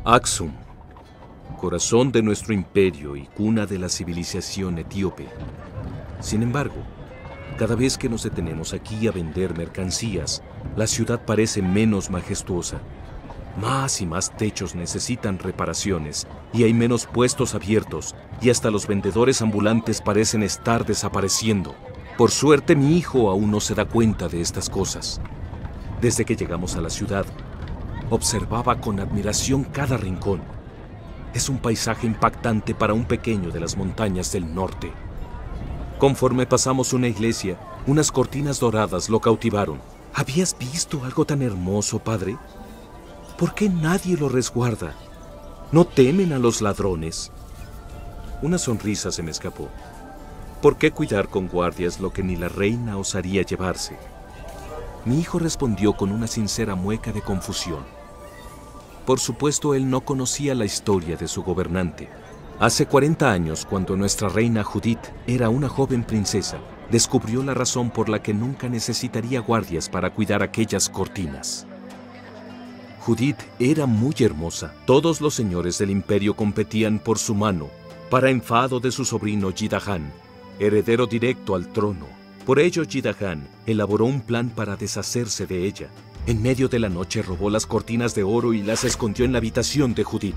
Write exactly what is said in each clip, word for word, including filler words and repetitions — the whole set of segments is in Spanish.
Aksum, corazón de nuestro imperio y cuna de la civilización etíope. Sin embargo, cada vez que nos detenemos aquí a vender mercancías, la ciudad parece menos majestuosa. Más y más techos necesitan reparaciones y hay menos puestos abiertos y hasta los vendedores ambulantes parecen estar desapareciendo. Por suerte, mi hijo aún no se da cuenta de estas cosas. Desde que llegamos a la ciudad, observaba con admiración cada rincón. Es un paisaje impactante para un pequeño de las montañas del norte. Conforme pasamos una iglesia, unas cortinas doradas lo cautivaron. ¿Habías visto algo tan hermoso, padre? ¿Por qué nadie lo resguarda? ¿No temen a los ladrones? Una sonrisa se me escapó. ¿Por qué cuidar con guardias lo que ni la reina osaría llevarse? Mi hijo respondió con una sincera mueca de confusión. Por supuesto, él no conocía la historia de su gobernante. Hace cuarenta años, cuando nuestra reina Judith era una joven princesa, descubrió la razón por la que nunca necesitaría guardias para cuidar aquellas cortinas. Judith era muy hermosa. Todos los señores del imperio competían por su mano, para enfado de su sobrino Jidahan, heredero directo al trono. Por ello, Jidahan elaboró un plan para deshacerse de ella. En medio de la noche robó las cortinas de oro y las escondió en la habitación de Judith.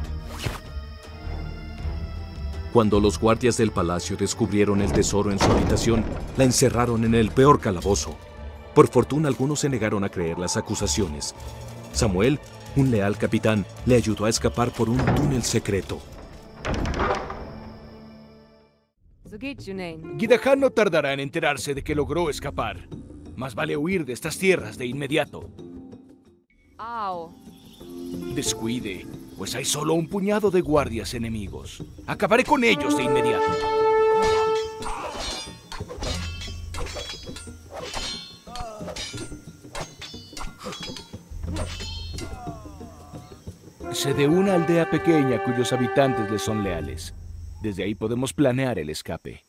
Cuando los guardias del palacio descubrieron el tesoro en su habitación, la encerraron en el peor calabozo. Por fortuna, algunos se negaron a creer las acusaciones. Samuel, un leal capitán, le ayudó a escapar por un túnel secreto. Jidahan no tardará en enterarse de que logró escapar. Más vale huir de estas tierras de inmediato. Descuide, pues hay solo un puñado de guardias enemigos. Acabaré con ellos de inmediato. Sé de una aldea pequeña cuyos habitantes le son leales. Desde ahí podemos planear el escape.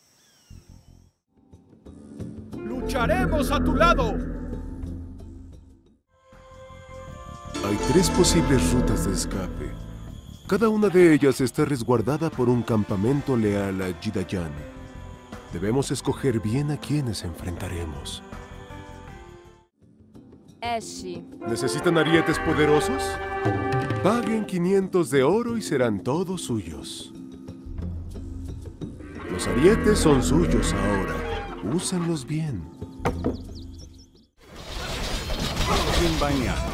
¡Lucharemos a tu lado! Hay tres posibles rutas de escape. Cada una de ellas está resguardada por un campamento leal a Jidahan. Debemos escoger bien a quienes enfrentaremos. ¿Necesitan arietes poderosos? Paguen quinientos de oro y serán todos suyos. Los arietes son suyos ahora. Úsenlos bien. Sin bañar.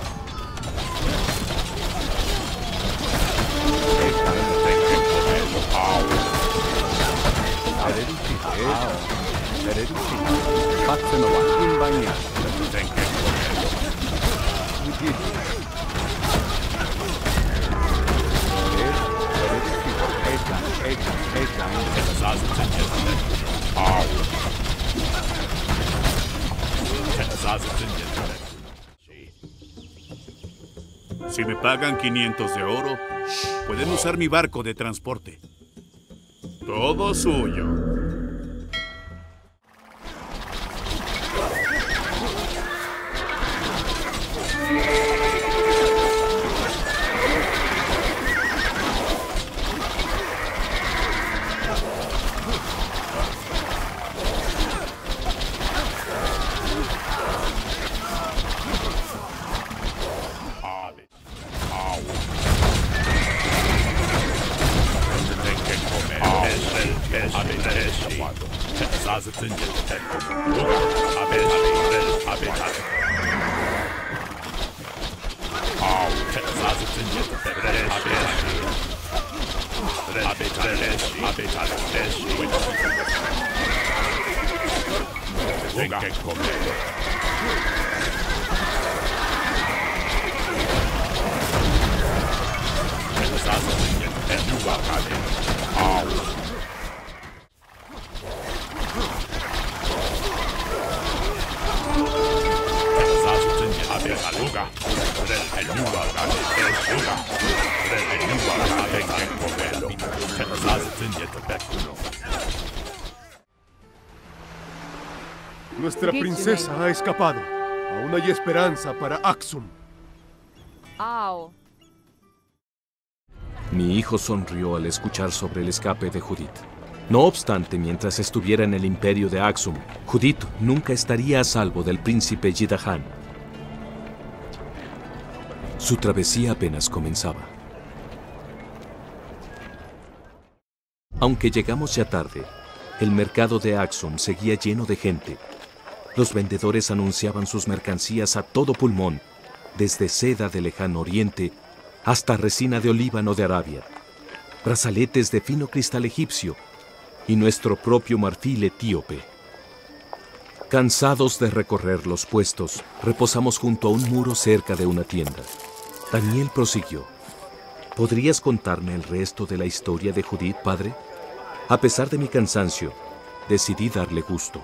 Si me pagan quinientos de oro, pueden usar mi barco de transporte. Todo suyo. Nuestra princesa ha escapado. Aún hay esperanza para Aksum. Mi hijo sonrió al escuchar sobre el escape de Judith. No obstante, mientras estuviera en el imperio de Axum, Judith nunca estaría a salvo del príncipe Jidahan. Su travesía apenas comenzaba. Aunque llegamos ya tarde, el mercado de Axum seguía lleno de gente. Los vendedores anunciaban sus mercancías a todo pulmón, desde seda del lejano oriente hasta resina de olíbano de Arabia, brazaletes de fino cristal egipcio y nuestro propio marfil etíope. Cansados de recorrer los puestos, reposamos junto a un muro cerca de una tienda. Daniel prosiguió. ¿Podrías contarme el resto de la historia de Judith, padre? A pesar de mi cansancio, decidí darle gusto.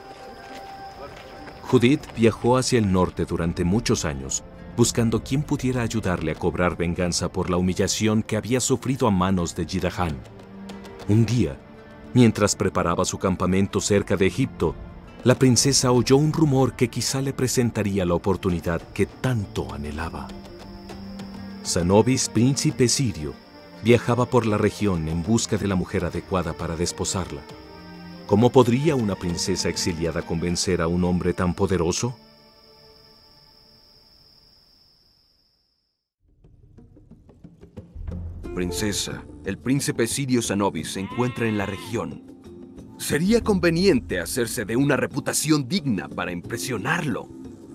Judith viajó hacia el norte durante muchos años, buscando quien pudiera ayudarle a cobrar venganza por la humillación que había sufrido a manos de Jidahan. Un día, mientras preparaba su campamento cerca de Egipto, la princesa oyó un rumor que quizá le presentaría la oportunidad que tanto anhelaba. Sanobis, príncipe sirio, viajaba por la región en busca de la mujer adecuada para desposarla. ¿Cómo podría una princesa exiliada convencer a un hombre tan poderoso? Princesa, el príncipe sirio Sanobis se encuentra en la región. Sería conveniente hacerse de una reputación digna para impresionarlo.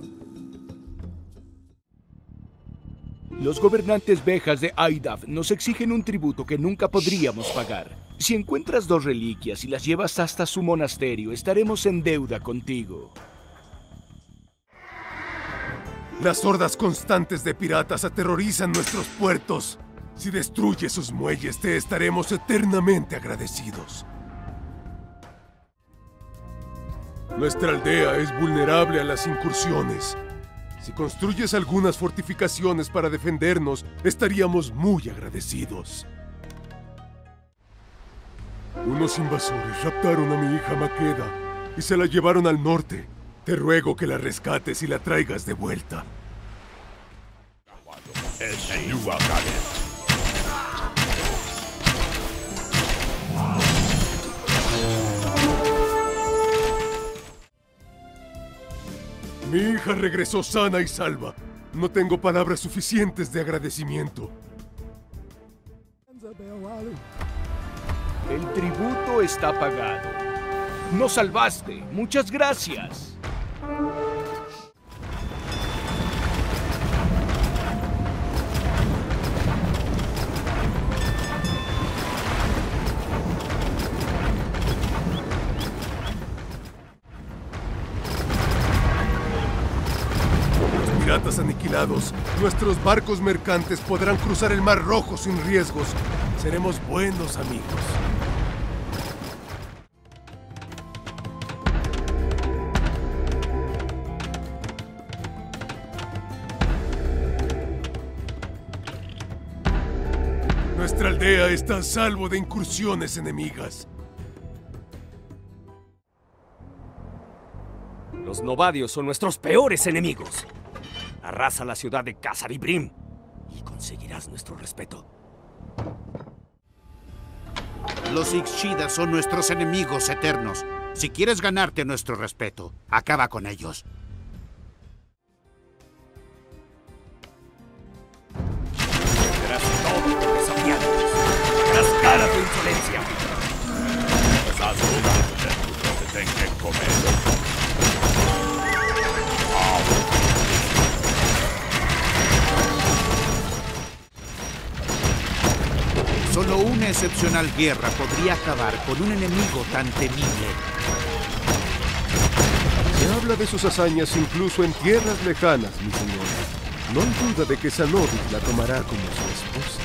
Los gobernantes bejas de Aidaf nos exigen un tributo que nunca podríamos pagar. Si encuentras dos reliquias y las llevas hasta su monasterio, estaremos en deuda contigo. Las hordas constantes de piratas aterrorizan nuestros puertos. Si destruyes sus muelles, te estaremos eternamente agradecidos. Nuestra aldea es vulnerable a las incursiones. Si construyes algunas fortificaciones para defendernos, estaríamos muy agradecidos. Unos invasores raptaron a mi hija Maqueda y se la llevaron al norte. Te ruego que la rescates y la traigas de vuelta. Mi hija regresó sana y salva. No tengo palabras suficientes de agradecimiento. El tributo está pagado. Nos salvaste. Muchas gracias. Piratas aniquilados, nuestros barcos mercantes podrán cruzar el Mar Rojo sin riesgos. Seremos buenos amigos. Nuestra aldea está a salvo de incursiones enemigas. Los novadios son nuestros peores enemigos. Arrasa la ciudad de Casaribrim y conseguirás nuestro respeto. Los Ixchidas son nuestros enemigos eternos. Si quieres ganarte nuestro respeto, acaba con ellos. Tendrás todo por desafiarnos. Tendrás cara tu insolencia. Te tengo que comer. Solo una excepcional guerra podría acabar con un enemigo tan temible. Se habla de sus hazañas incluso en tierras lejanas, mi señora. No hay duda de que Sanobis la tomará como su esposa.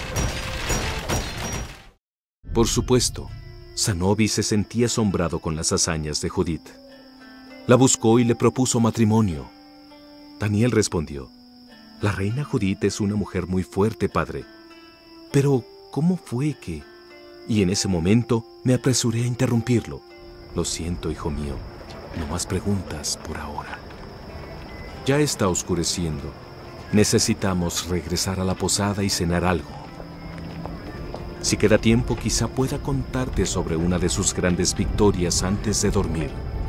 Por supuesto, Sanobis se sentía asombrado con las hazañas de Judith. La buscó y le propuso matrimonio. Daniel respondió: La reina Judith es una mujer muy fuerte, padre. Pero, ¿cómo fue que...? Y en ese momento me apresuré a interrumpirlo. Lo siento, hijo mío. No más preguntas por ahora. Ya está oscureciendo. Necesitamos regresar a la posada y cenar algo. Si queda tiempo, quizá pueda contarte sobre una de sus grandes victorias antes de dormir.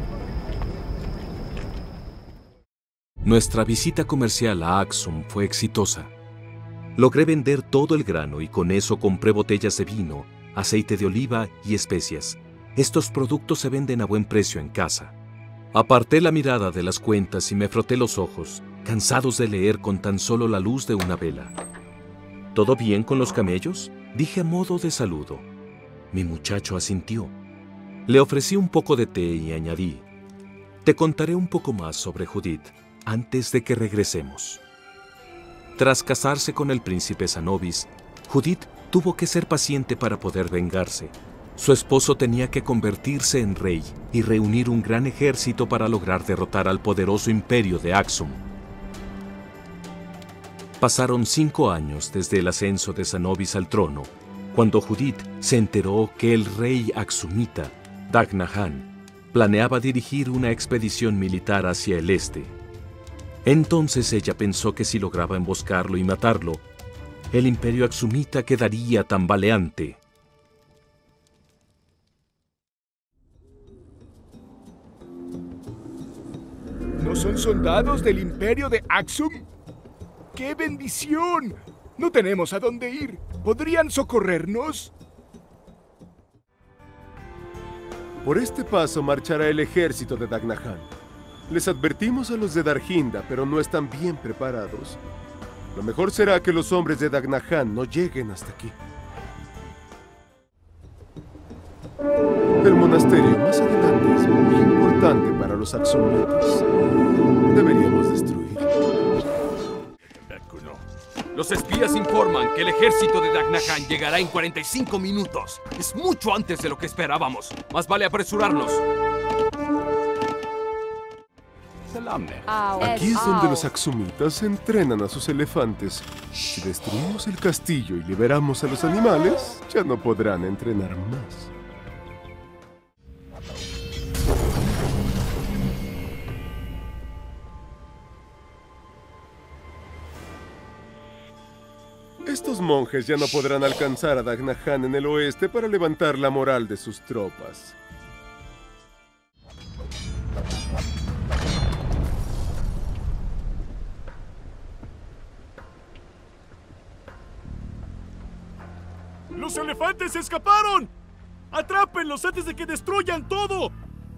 Nuestra visita comercial a Axum fue exitosa. Logré vender todo el grano y con eso compré botellas de vino, aceite de oliva y especias. Estos productos se venden a buen precio en casa. Aparté la mirada de las cuentas y me froté los ojos, cansados de leer con tan solo la luz de una vela. ¿Todo bien con los camellos?, dije a modo de saludo. Mi muchacho asintió. Le ofrecí un poco de té y añadí: te contaré un poco más sobre Judith antes de que regresemos. Tras casarse con el príncipe Zanobis, Judith tuvo que ser paciente para poder vengarse. Su esposo tenía que convertirse en rey y reunir un gran ejército para lograr derrotar al poderoso imperio de Axum. Pasaron cinco años desde el ascenso de Zanobis al trono, cuando Judith se enteró que el rey axumita, Dagnahan, planeaba dirigir una expedición militar hacia el este. Entonces ella pensó que si lograba emboscarlo y matarlo, el imperio axumita quedaría tambaleante. ¿No son soldados del imperio de Axum? ¡Qué bendición! No tenemos a dónde ir. ¿Podrían socorrernos? Por este paso marchará el ejército de Dagnahan. Les advertimos a los de Darginda, pero no están bien preparados. Lo mejor será que los hombres de Dagnahan no lleguen hasta aquí. El monasterio más adelante es muy importante para los axumitas. Deberíamos destruirlo. Los espías informan que el ejército de Dagnahan llegará en cuarenta y cinco minutos. Es mucho antes de lo que esperábamos. Más vale apresurarnos. Aquí es donde los axumitas entrenan a sus elefantes. Si destruimos el castillo y liberamos a los animales, ya no podrán entrenar más. Estos monjes ya no podrán alcanzar a Dagnahan en el oeste para levantar la moral de sus tropas. ¡Los elefantes escaparon! ¡Atrápenlos antes de que destruyan todo!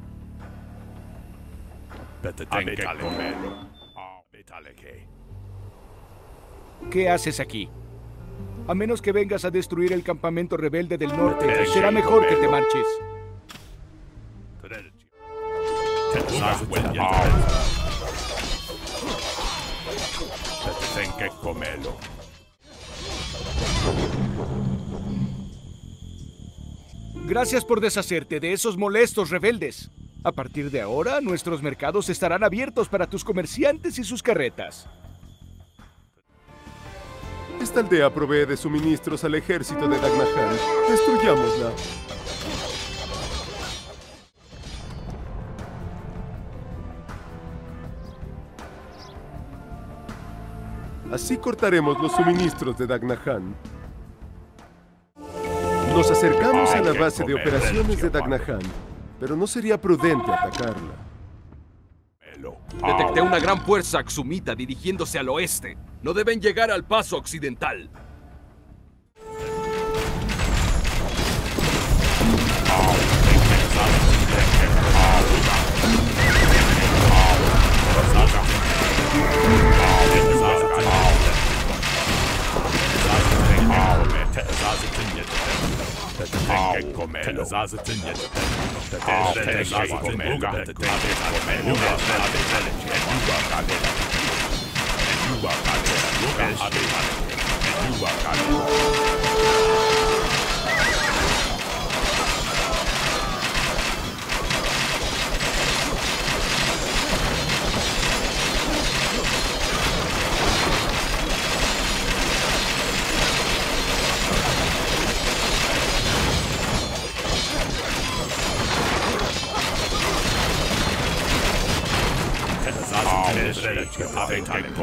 ¿Qué haces aquí? A menos que vengas a destruir el campamento rebelde del norte, será mejor que te marches. Gracias por deshacerte de esos molestos rebeldes. A partir de ahora, nuestros mercados estarán abiertos para tus comerciantes y sus carretas. Esta aldea provee de suministros al ejército de Dagnahan. Destruyámosla. Así cortaremos los suministros de Dagnahan. Nos acercamos a la base de operaciones de Dagnahan, pero no sería prudente atacarla. Detecté una gran fuerza axumita dirigiéndose al oeste. No deben llegar al paso occidental.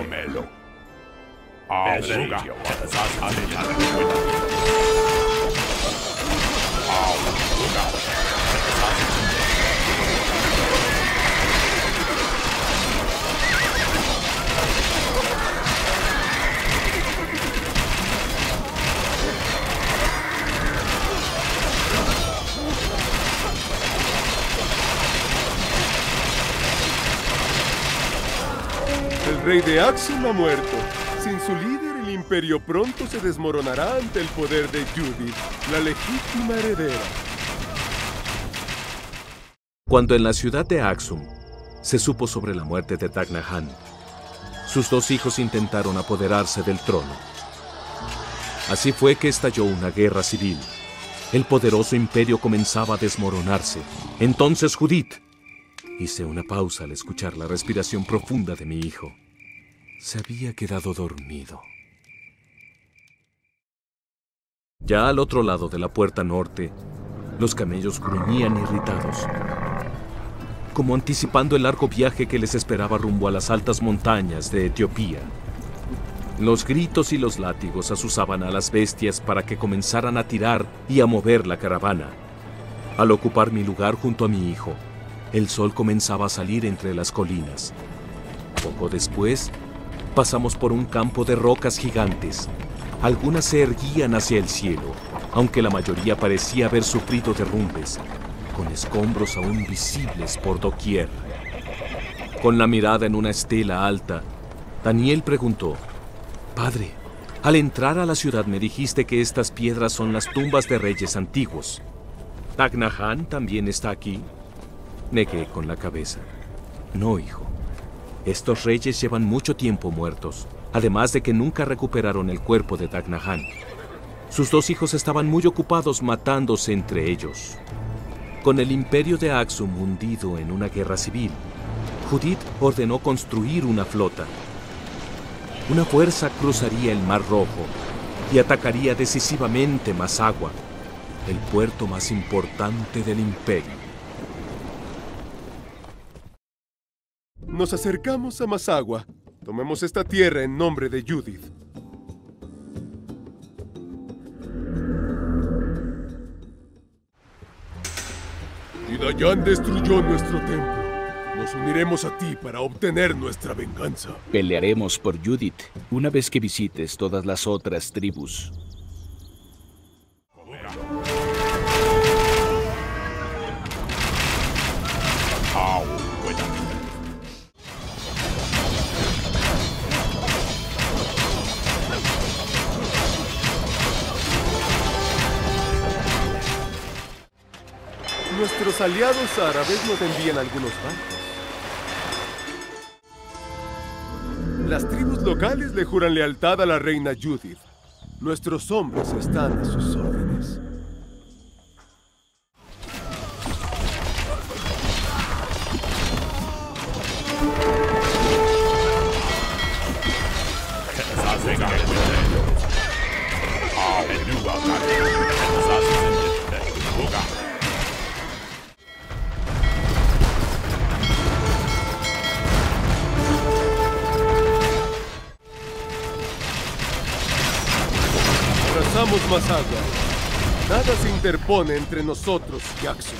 Ah, El rey de Axum ha muerto. Sin su líder, el imperio pronto se desmoronará ante el poder de Judith, la legítima heredera. Cuando en la ciudad de Axum se supo sobre la muerte de Dag Nahan, sus dos hijos intentaron apoderarse del trono. Así fue que estalló una guerra civil. El poderoso imperio comenzaba a desmoronarse. Entonces Judith... Hice una pausa al escuchar la respiración profunda de mi hijo. Se había quedado dormido. Ya al otro lado de la puerta norte, los camellos gruñían irritados, como anticipando el largo viaje que les esperaba rumbo a las altas montañas de Etiopía. Los gritos y los látigos azuzaban a las bestias para que comenzaran a tirar y a mover la caravana. Al ocupar mi lugar junto a mi hijo, el sol comenzaba a salir entre las colinas. Poco después, pasamos por un campo de rocas gigantes. Algunas se erguían hacia el cielo, aunque la mayoría parecía haber sufrido derrumbes, con escombros aún visibles por doquier. Con la mirada en una estela alta, Daniel preguntó: «Padre, al entrar a la ciudad me dijiste que estas piedras son las tumbas de reyes antiguos. ¿Dag Nahan también está aquí?» Negué con la cabeza. «No, hijo. Estos reyes llevan mucho tiempo muertos, además de que nunca recuperaron el cuerpo de Dag Nahan. Sus dos hijos estaban muy ocupados matándose entre ellos». Con el imperio de Axum hundido en una guerra civil, Judith ordenó construir una flota. Una fuerza cruzaría el Mar Rojo y atacaría decisivamente Masagua, el puerto más importante del imperio. Nos acercamos a Masagua. Tomemos esta tierra en nombre de Judith. Jidayan destruyó nuestro templo. Nos uniremos a ti para obtener nuestra venganza. Pelearemos por Judith una vez que visites todas las otras tribus. Nuestros aliados árabes nos envían algunos barcos. Las tribus locales le juran lealtad a la reina Judith. Nuestros hombres están a sus órdenes. Abrazamos Masagua. Nada se interpone entre nosotros y Axum.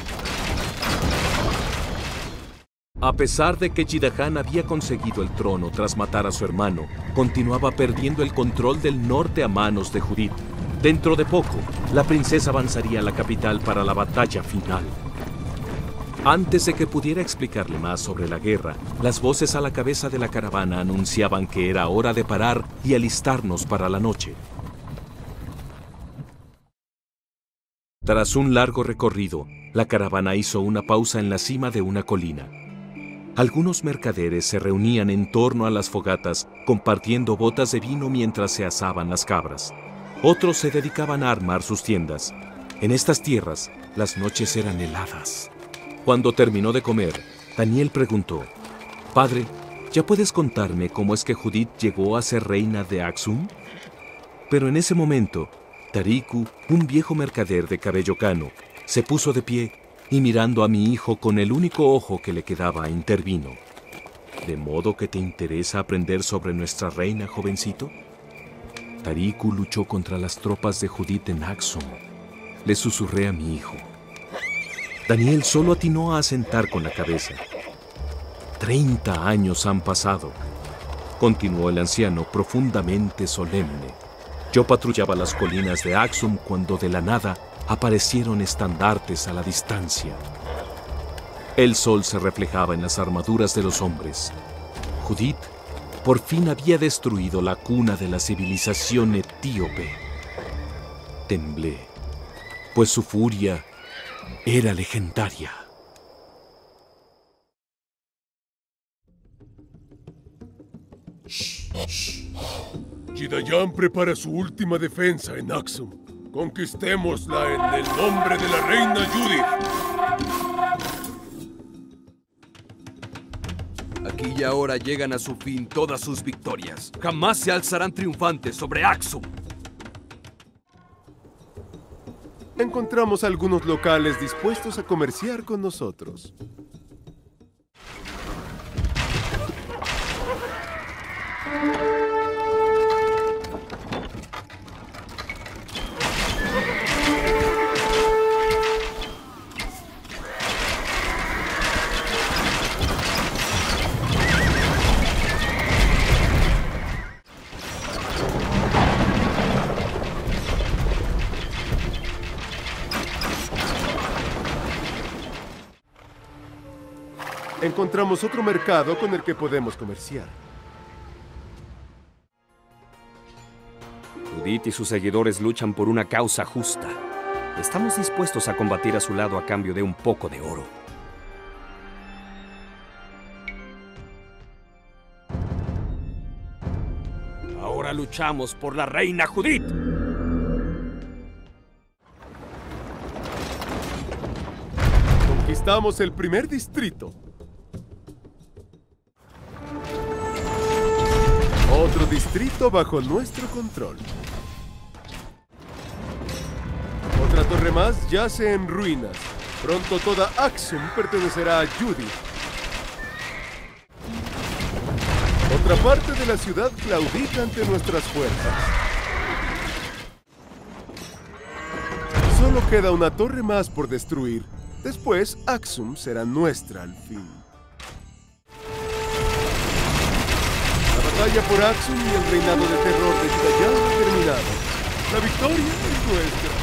A pesar de que Jidahan había conseguido el trono tras matar a su hermano, continuaba perdiendo el control del norte a manos de Judith. Dentro de poco, la princesa avanzaría a la capital para la batalla final. Antes de que pudiera explicarle más sobre la guerra, las voces a la cabeza de la caravana anunciaban que era hora de parar y alistarnos para la noche. Tras un largo recorrido, la caravana hizo una pausa en la cima de una colina. Algunos mercaderes se reunían en torno a las fogatas, compartiendo botas de vino mientras se asaban las cabras. Otros se dedicaban a armar sus tiendas. En estas tierras, las noches eran heladas. Cuando terminó de comer, Daniel preguntó: «Padre, ¿ya puedes contarme cómo es que Judith llegó a ser reina de Axum?» Pero en ese momento, Tariku, un viejo mercader de cabello cano, se puso de pie y mirando a mi hijo con el único ojo que le quedaba, intervino. «¿De modo que te interesa aprender sobre nuestra reina, jovencito?» Tariku luchó contra las tropas de Judith en Axum. Le susurré a mi hijo. Daniel solo atinó a asentar con la cabeza. Treinta años han pasado, continuó el anciano profundamente solemne. Yo patrullaba las colinas de Axum cuando de la nada aparecieron estandartes a la distancia. El sol se reflejaba en las armaduras de los hombres. Judith por fin había destruido la cuna de la civilización etíope. Temblé, pues su furia era legendaria. Jidayan prepara su última defensa en Axum. Conquistémosla en el nombre de la reina Judith. Aquí y ahora llegan a su fin todas sus victorias. Jamás se alzarán triunfantes sobre Axum. Encontramos algunos locales dispuestos a comerciar con nosotros. Encontramos otro mercado con el que podemos comerciar. Judith y sus seguidores luchan por una causa justa. Estamos dispuestos a combatir a su lado a cambio de un poco de oro. Ahora luchamos por la reina Judith. Conquistamos el primer distrito. Otro distrito bajo nuestro control. Otra torre más yace en ruinas. Pronto toda Axum pertenecerá a Judith. Otra parte de la ciudad claudica ante nuestras fuerzas. Solo queda una torre más por destruir. Después, Axum será nuestra al fin. La batalla por Axum y el reinado de terror de Jidayan ha terminado. La victoria es nuestra.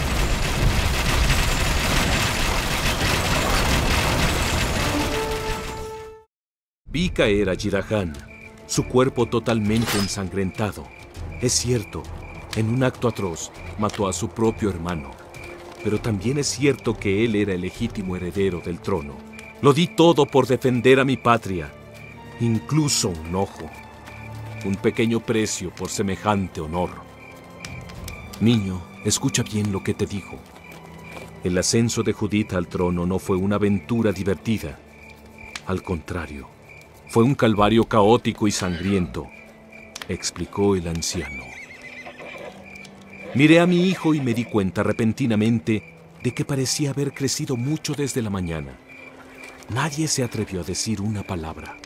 Vi caer a Jidayan, su cuerpo totalmente ensangrentado. Es cierto, en un acto atroz mató a su propio hermano. Pero también es cierto que él era el legítimo heredero del trono. Lo di todo por defender a mi patria, incluso un ojo. Un pequeño precio por semejante honor. Niño, escucha bien lo que te digo. El ascenso de Judith al trono no fue una aventura divertida. Al contrario, fue un calvario caótico y sangriento, explicó el anciano. Miré a mi hijo y me di cuenta repentinamente de que parecía haber crecido mucho desde la mañana. Nadie se atrevió a decir una palabra.